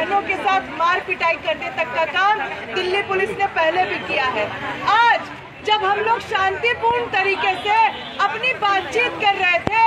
बहनों के साथ मार पिटाई करने तक का काम दिल्ली पुलिस ने पहले भी किया है। आज जब हम लोग शांतिपूर्ण तरीके से अपनी बातचीत कर रहे थे,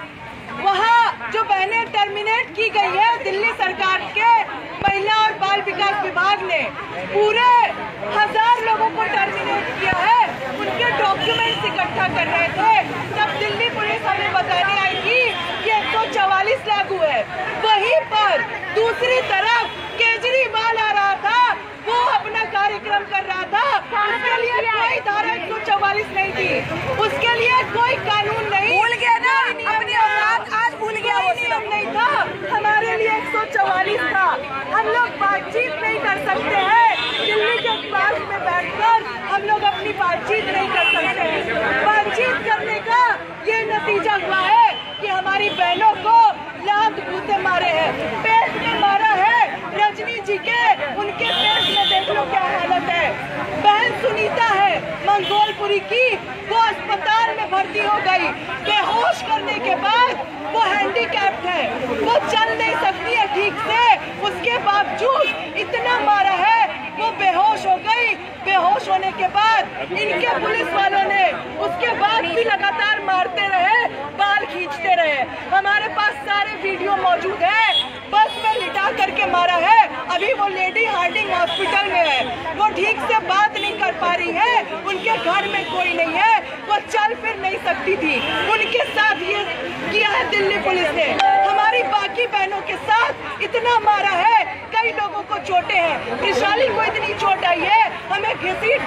वहाँ जो बहनें टर्मिनेट की गई है दिल्ली सरकार के महिला और बाल विकास विभाग ने पूरे 1000 लोगों को टर्मिनेट किया है, उनके डॉक्यूमेंट्स इकट्ठा कर रहे थे, तब दिल्ली पुलिस हमें बताने आई थी कि 144 लागू है। वहीं पर दूसरी तरफ केजरीवाल आ रहा था, वो अपना कार्यक्रम कर रहा था, उसके लिए कोई धारा 144 नहीं थी, उसके लिए कोई कानून नहीं, भूल गया ना अपनी औकात, आज भूल गया, वो नियम नहीं था। हमारे लिए 144 था। हम लोग बातचीत नहीं कर सकते हैं, दिल्ली के पास में बैठकर हम लोग अपनी बातचीत नहीं कर सकते हैं। बातचीत करने का ये नतीजा हुआ है कि हमारी बहनों को लात घूंसे मारे हैं, पेट में मारा है रजनी जी के, उनके पेट में देख लो क्या हालत है। बहन सुनीता है मंगोलपुरी की, वो अस्पताल में भर्ती हो गई, बेहोश करने के बाद वो हैंडीकैप्ड है, वो चल नहीं सकती है ठीक से, उसके बावजूद इतना मारा है, वो बेहोश हो गई। बेहोश होने के बाद इनके पुलिस वालों ने उसके बाद भी लगातार मारते रहे, बाल खींचते रहे। हमारे पास सारे वीडियो मौजूद है, बस में लिटा करके मारा है। अभी वो लेडी हार्डिंग हॉस्पिटल में है, वो ठीक से बात नहीं कर पा रही है, उनके घर में कोई नहीं है, वो चल फिर नहीं सकती थी। उनके साथ ये किया है दिल्ली पुलिस ने। हमारी बाकी बहनों के साथ इतना मारा है, कई लोगों को चोटें हैं, वैशाली को इतनी चोट आई है, हमें घसीट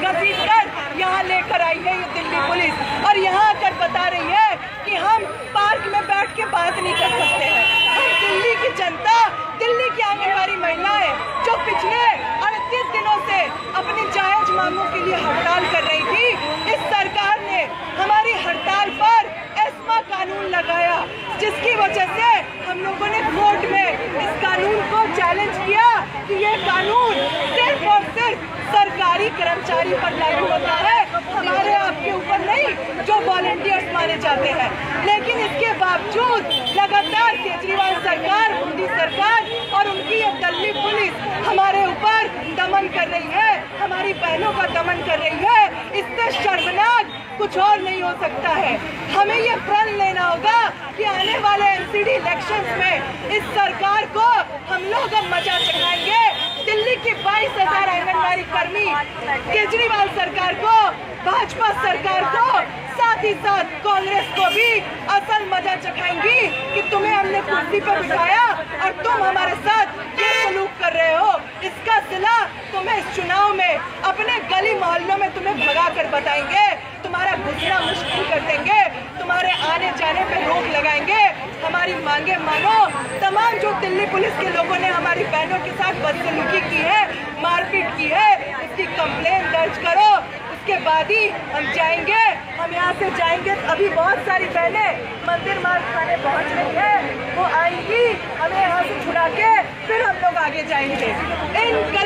कर यहाँ लेकर आई है ये दिल्ली पुलिस, और यहाँ आकर बता रही है कि हम पार्क में बैठ के बात नहीं कर सकते हैं। हम दिल्ली की जनता, दिल्ली की आंगनबाड़ी महिलाएं जो पिछले 38 दिनों से अपनी जायज मांगों के लिए हड़ताल कर रही थी, इस सरकार ने हमारी हड़ताल पर एस्मा कानून लगाया, जिसकी वजह से हम लोगों ने कोर्ट में इस कानून को चैलेंज किया कि ये कानून सिर्फ और सिर्फ सरकारी कर्मचारी पर लागू होता है, हमारे आपके ऊपर नहीं जो वॉलंटियर्स माने जाते हैं। लेकिन इसके बावजूद लगातार केजरीवाल सरकार, मोदी सरकार और उनकी ये दिल्ली पुलिस हमारे ऊपर दमन कर रही है, हमारी बहनों का दमन कर रही है। इससे शर्मनाक कुछ और नहीं हो सकता है। हमें ये प्रण लेना होगा कि आने वाले एमसीडी इलेक्शंस में इस सरकार को हम लोग अब मजा चखाएंगे। दिल्ली की 22,000 आंगनबाड़ी कर्मी केजरीवाल सरकार को, भाजपा सरकार को, साथ ही साथ कांग्रेस को भी असल मजा चखाएंगी कि तुम्हें हमने कुर्सी पर बिठाया और तुम हमारे साथ ये सलूक कर रहे हो। इसका सिला तुम्हें इस चुनाव में अपने गली मोहल्लों में तुम्हें भगा कर बताएंगे, तुम्हारा घुसना मुश्किल कर देंगे, तुम्हारे आने जाने पे रोक लगाएंगे। हमारी मांगे मानो। तमाम जो दिल्ली पुलिस के लोगों ने हमारी बहनों के साथ बदसलूकी की है, मारपीट की है, उसकी कंप्लेन दर्ज करो, उसके बाद ही हम जाएंगे। हम यहाँ से जाएंगे, अभी बहुत सारी बहनें मंदिर मार्ग थाने पहुँच रही है, वो आएंगी, हमें यहाँ से छुड़ा के फिर हम लोग आगे जाएंगे। इन